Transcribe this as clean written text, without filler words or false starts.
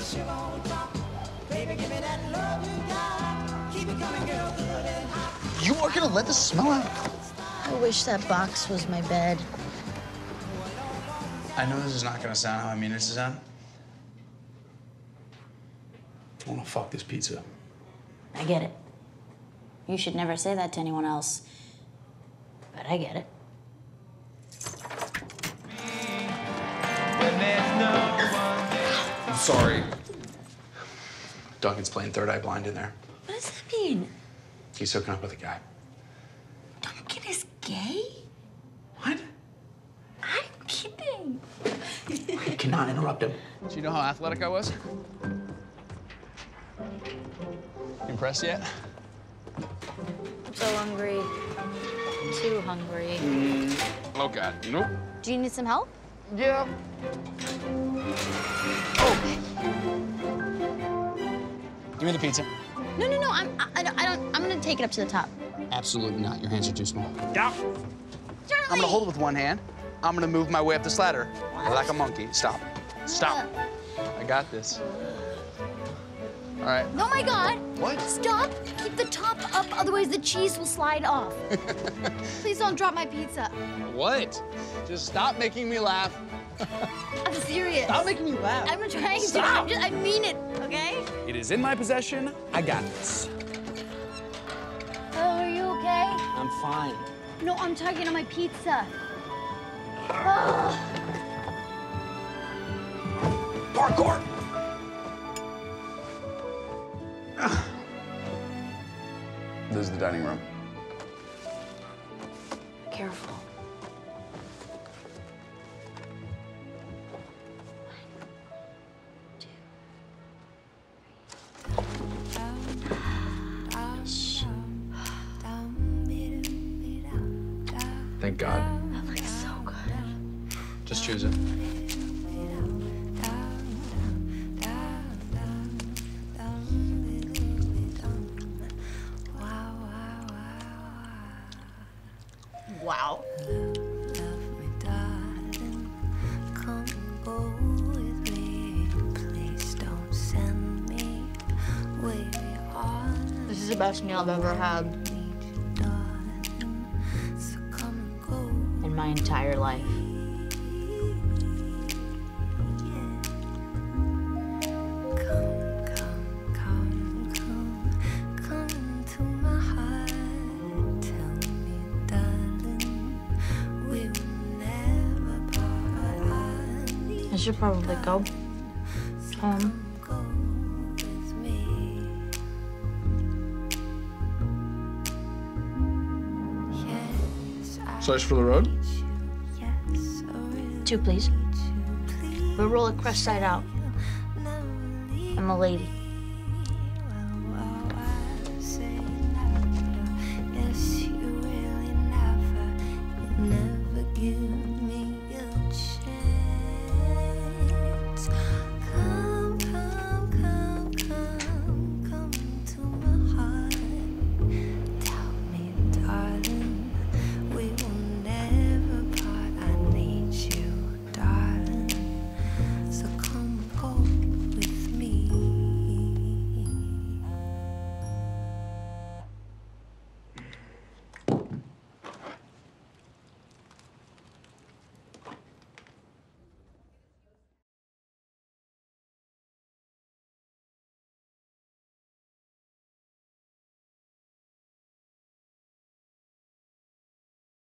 You are gonna let this smell out? I wish that box was my bed. I know this is not gonna sound how I mean it to sound. I wanna fuck this pizza. I get it. You should never say that to anyone else. But I get it. I'm sorry. Duncan's playing Third Eye Blind in there. What does that mean? He's hooking up with a guy. Duncan is gay? What? I'm kidding. You cannot interrupt him. Do you know how athletic I was? Impressed yet? I'm so hungry. Too hungry. Oh, God. Nope. Do you need some help? Yeah. Oh. Give me the pizza. No. I'm gonna take it up to the top. Absolutely not. Your hands are too small. Charlie! I'm gonna hold it with one hand. I'm gonna move my way up this ladder like a monkey. Stop. Stop. I got this. All right. Oh my God. What? Stop. Keep the top up, otherwise the cheese will slide off. Please don't drop my pizza. What? Just stop making me laugh. I'm serious. Stop making me laugh. I'm trying Stop. to. I mean it, okay? It is in my possession. I got this. Oh, are you okay? I'm fine. No, I'm talking to my pizza. Oh. Parkour. This is the dining room. Careful. Thank God. That looks so good. Just choose it. Wow. This is the best meal I've ever had in my entire life. I should probably go home. Slice for the road? 2, please. But roll it crust side out. I'm a lady.